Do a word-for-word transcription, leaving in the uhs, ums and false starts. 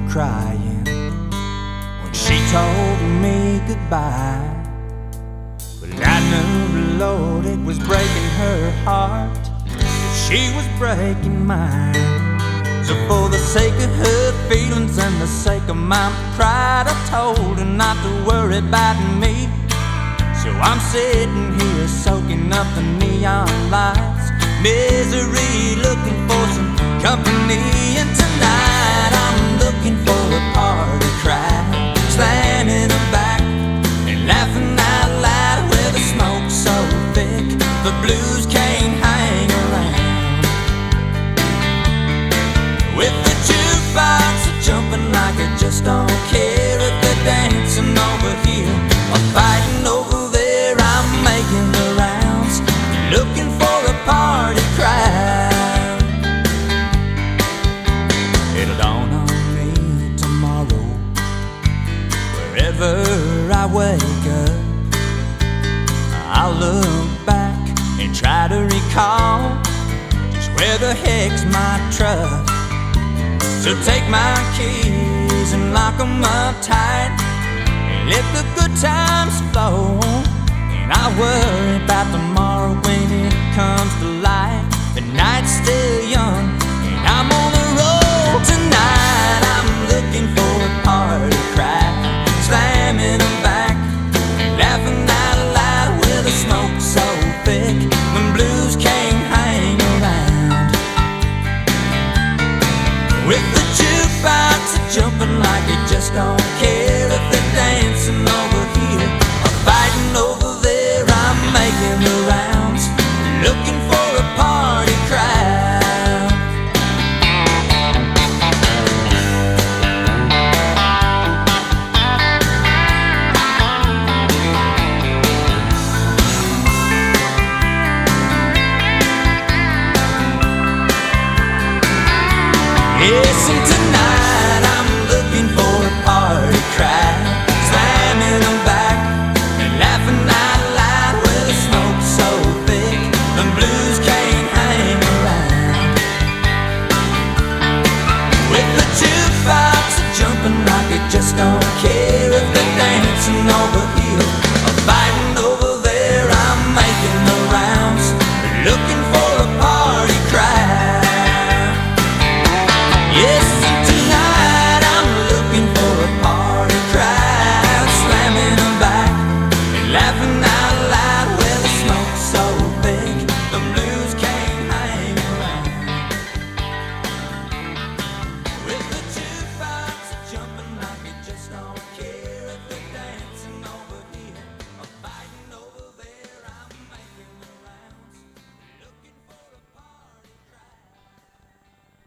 crying when she told me goodbye. But I knew, Lord, it was breaking her heart, that she was breaking mine. So for the sake of her feelings and the sake of my pride, I told her not to worry about me. So I'm sitting here soaking up the neon lights, misery, looking for some company. And tonight I'm looking for a party cry, slamming her back and laughing out loud, where the smoke's so thick the blues can't hang around. With the jukebox jumping like I just don't care, if they're dancing over here or fighting over there, I'm making the rounds, looking for a party crowd. It'll dawn on me tomorrow, wherever I wake up, I'll look back and try to recall just where the heck's my truck. So take my keys and lock 'em up tight, and let the good times flow. And I worry about tomorrow when it comes to light. The night's still young and I'm on the road. Tonight I'm looking for a party cry, slamming them back and laughing out loud, with the smoke so thick the blues can't hang around. With the jukebox jumping like it just don't care, if they're dancing over here or fighting over there, I'm making the rounds, looking for a party crowd. Yes, and tonight